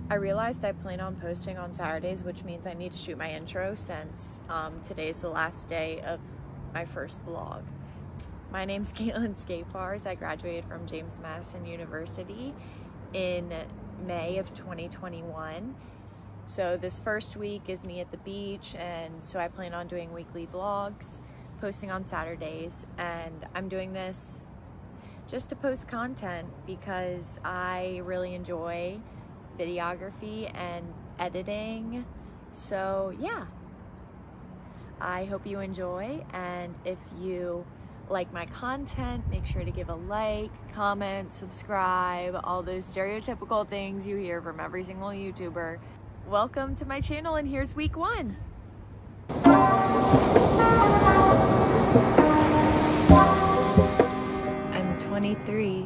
I realized I plan on posting on Saturdays, which means I need to shoot my intro since today's the last day of my first vlog. My name's Caitlin. I graduated from James Madison University in May of 2021. So this first week is me at the beach, and so I plan on doing weekly vlogs, posting on Saturdays, and I'm doing this just to post content because I really enjoy videography and editing. So yeah, I hope you enjoy, and if you like my content, make sure to give a like, comment, subscribe, all those stereotypical things you hear from every single YouTuber. Welcome to my channel, and here's week 1. I'm 23.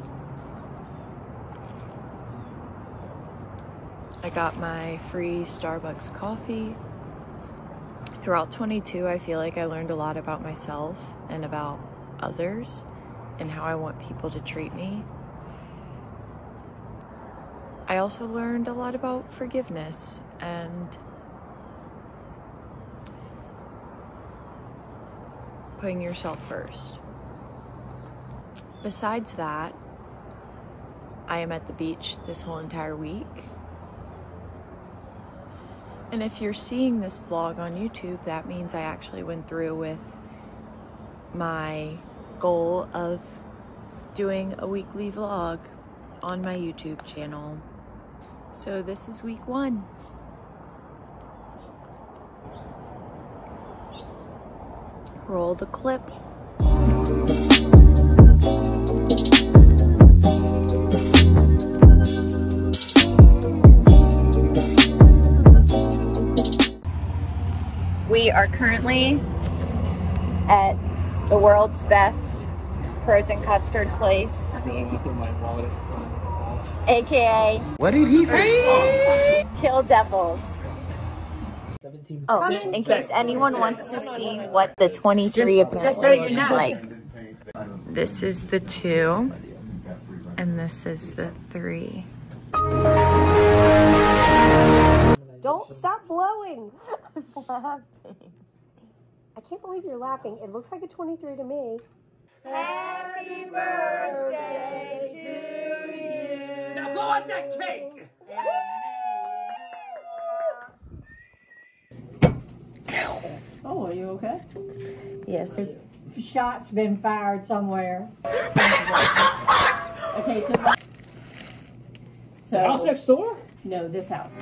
I got my free Starbucks coffee. Throughout 22, I feel like I learned a lot about myself and about others and how I want people to treat me. I also learned a lot about forgiveness and putting yourself first. Besides that, I am at the beach this whole entire week. And if you're seeing this vlog on YouTube, that means I actually went through with my goal of doing a weekly vlog on my YouTube channel. So this is week 1. Roll the clip. We are currently at the world's best frozen custard place, aka what did he say? Kill Devils. Oh, in case anyone wants to see what the 23 apparently looks like. This is the 2 and this is the 3. Don't stop blowing. I'm laughing. I can't believe you're laughing. It looks like a 23 to me. Happy birthday to you. Now blow out that cake. Oh, are you okay? Yes. There's shots been fired somewhere. Okay, so The house next door? No, this house.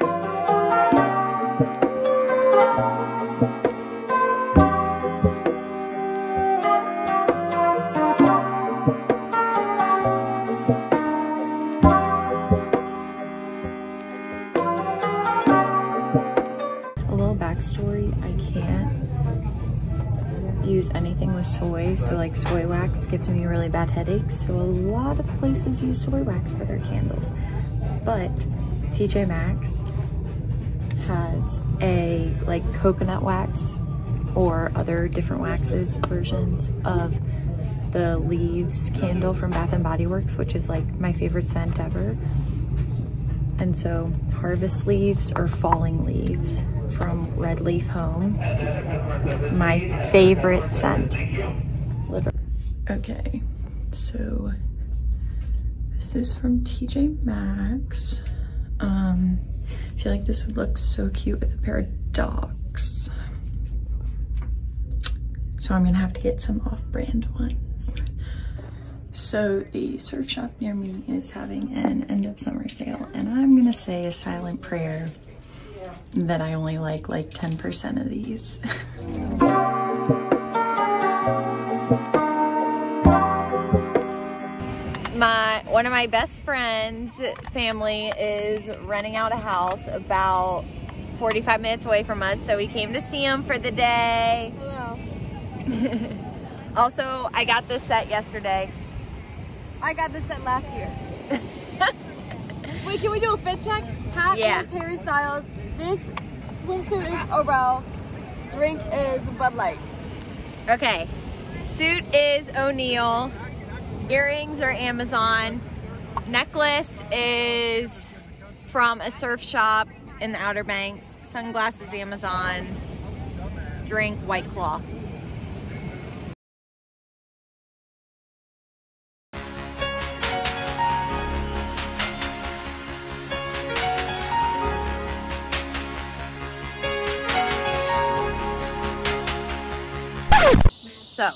A little backstory, I can't use anything with soy, so like soy wax gives me really bad headaches, so a lot of places use soy wax for their candles. But TJ Maxx has a like coconut wax or other different waxes versions of the Leaves candle from Bath & Body Works, which is like my favorite scent ever. And so Harvest Leaves or Falling Leaves from Red Leaf Home, my favorite scent. Literally. Okay, so this is from TJ Maxx. I feel like this would look so cute with a pair of dogs. So I'm gonna have to get some off-brand ones. So the surf shop near me is having an end of summer sale, and I'm gonna say a silent prayer that I only like 10% of these. One of my best friends' family is renting out a house about 45 minutes away from us, so we came to see them for the day. Hello. Also, I got this set yesterday. I got this set last year. Wait, can we do a fit check? Hat Yeah. is Harry Styles. This swimsuit is Orel. Drink is Bud Light. Okay, suit is O'Neill. Earrings are Amazon. Necklace is from a surf shop in the Outer Banks, sunglasses Amazon, drink White Claw. So,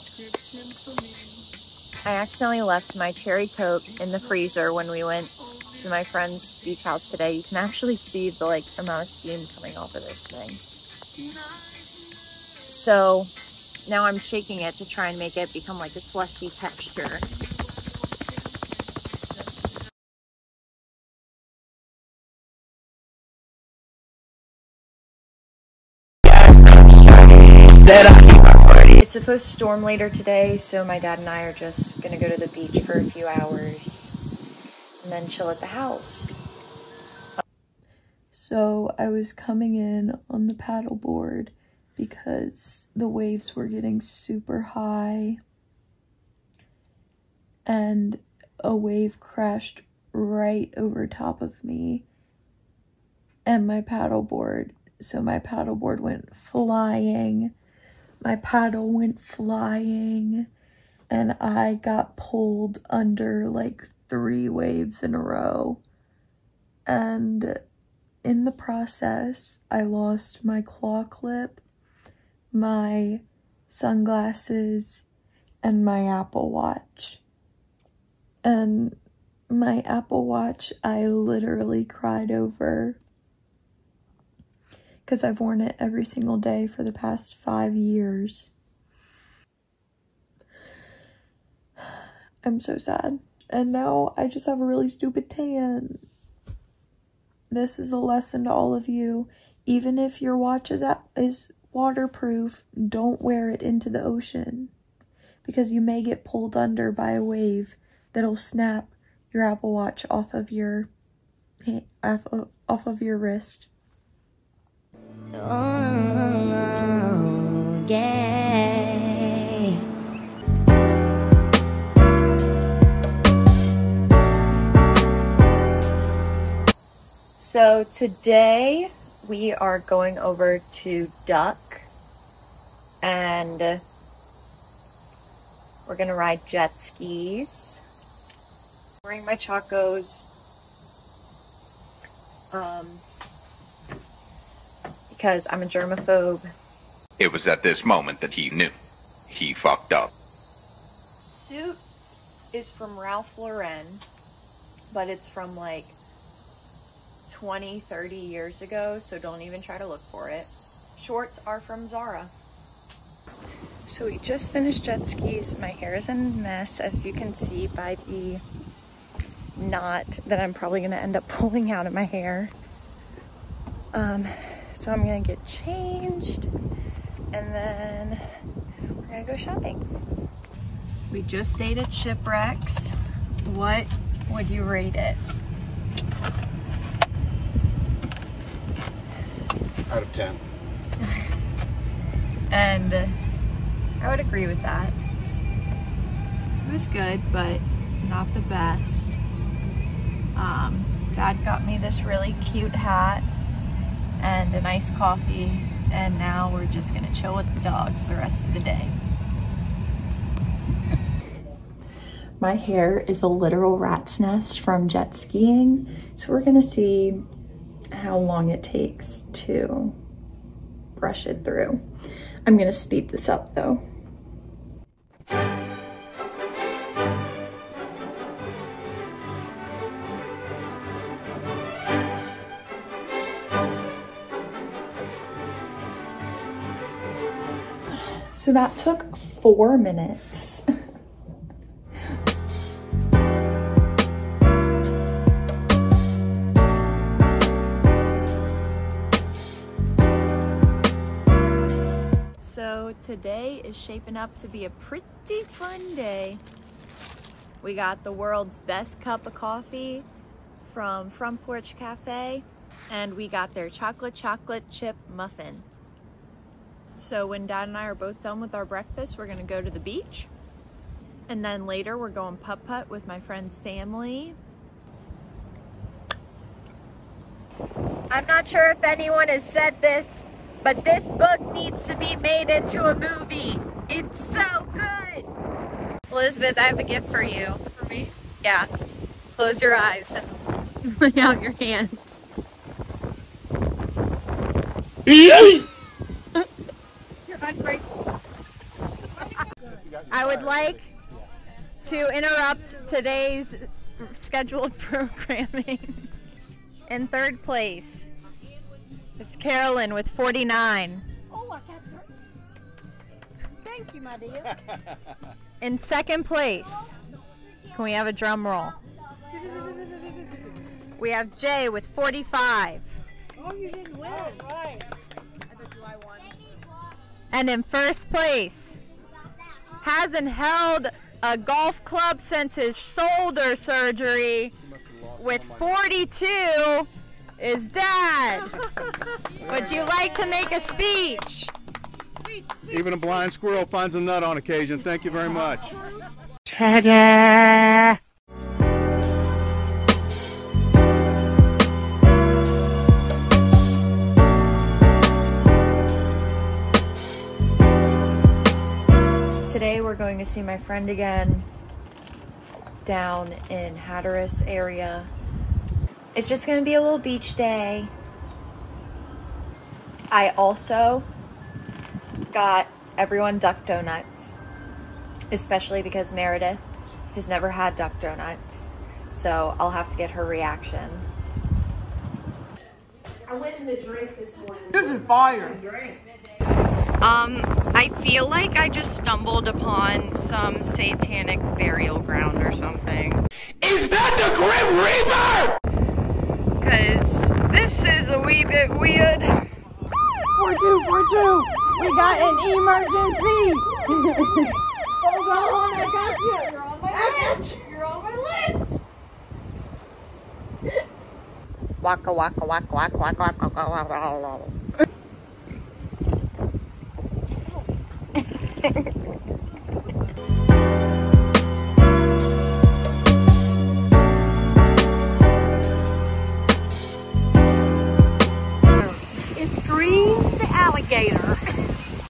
I accidentally left my cherry Coke in the freezer when we went to my friend's beach house today. You can actually see the amount of steam coming off of this thing. So now I'm shaking it to try and make it become like a slushy texture. It's supposed to storm later today, so my dad and I are just gonna go to the beach for a few hours and then chill at the house. So I was coming in on the paddleboard because the waves were getting super high and a wave crashed right over top of me and my paddleboard. So my paddleboard went flying. My paddle went flying and I got pulled under like 3 waves in a row. And in the process, I lost my claw clip, my sunglasses, and my Apple Watch. And my Apple Watch, I literally cried over, because I've worn it every single day for the past 5 years. I'm so sad. And now I just have a really stupid tan. This is a lesson to all of you. Even if your watch is waterproof, don't wear it into the ocean, because you may get pulled under by a wave that'll snap your Apple Watch off of your wrist. Oh, yeah. So today we are going over to Duck and we're gonna ride jet skis. I'm wearing my Chacos because I'm a germaphobe. It was at this moment that he knew. He fucked up. Suit is from Ralph Lauren, but it's from like 20, 30 years ago, so don't even try to look for it. Shorts are from Zara. So we just finished jet skis. My hair is a mess, as you can see by the knot that I'm probably gonna end up pulling out of my hair. So I'm gonna get changed and then we're gonna go shopping. We just stayed at Shipwrecks. What would you rate it? Out of 10. And I would agree with that. It was good, but not the best. Dad got me this really cute hat and a nice coffee, and now we're just gonna chill with the dogs the rest of the day. My hair is a literal rat's nest from jet skiing, so we're gonna see how long it takes to brush it through. I'm gonna speed this up though. So that took 4 minutes. So today is shaping up to be a pretty fun day. We got the world's best cup of coffee from Front Porch Cafe, and we got their chocolate chip muffin. So when Dad and I are both done with our breakfast, we're gonna go to the beach. And then later we're going putt-putt with my friend's family. I'm not sure if anyone has said this, but this book needs to be made into a movie. It's so good. Elizabeth, I have a gift for you. For me? Yeah. Close your eyes and lay out your hand. You're ungrateful. I would like to interrupt today's scheduled programming. In third place, it's Carolyn with 49. Oh, I got 3. Thank you, my dear. In second place, can we have a drum roll? We have Jay with 45. Oh, you didn't win. Right. And in first place, hasn't held a golf club since his shoulder surgery, with 42, is Dad. Would you like to make a speech? Even a blind squirrel finds a nut on occasion. Thank you very much. Ta-da! Today we're going to see my friend again down in Hatteras area. It's just going to be a little beach day. I also got everyone duck donuts, especially because Meredith has never had duck donuts, so I'll have to get her reaction. I went in the drink this morning. This is fire. I feel like I just stumbled upon some satanic burial ground or something. Is that the Grim Reaper? Cause this is a wee bit weird. 4242. We got an emergency. Hold on, I got you. You're on my list. You're on my list. Waka waka waka waka waka waka waka waka.